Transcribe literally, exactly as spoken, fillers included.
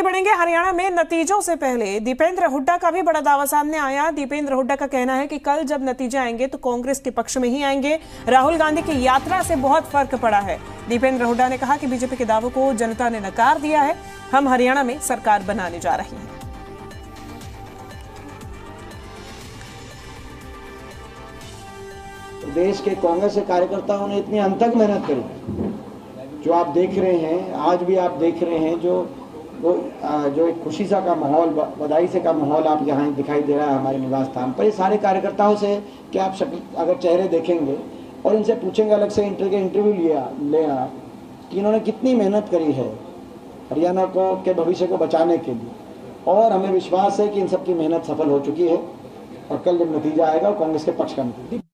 बढ़ेंगे हरियाणा में नतीजों से पहले दीपेंद्र हुड्डा का भी बड़ा दावा सामने आया। दीपेंद्र हुड्डा का कहना है कि कल जब नतीजे आएंगे तो कांग्रेस के पक्ष में ही आएंगे। राहुल गांधी की यात्रा से बहुत फर्क पड़ा है। दीपेंद्र हुड्डा ने कहा कि बीजेपी के दावों को जनता ने नकार दिया है। हम हरियाणा में सरकार बनाने जा रहे हैं। देश के कांग्रेस के कार्यकर्ताओं ने इतनी अनथक मेहनत करी, जो आप देख रहे हैं, आज भी आप देख रहे हैं, जो वो जो एक खुशी सा का माहौल, बधाई से का माहौल आप यहाँ दिखाई दे रहा है हमारे निवास स्थान पर। ये सारे कार्यकर्ताओं से कि आप शक्ल अगर चेहरे देखेंगे और इनसे पूछेंगे अलग से इंटर के इंटरव्यू लिया ले आप कि इन्होंने कितनी मेहनत करी है हरियाणा को के भविष्य को बचाने के लिए, और हमें विश्वास है कि इन सब की मेहनत सफल हो चुकी है और कल जब नतीजा आएगा कांग्रेस के पक्ष का नतीजा।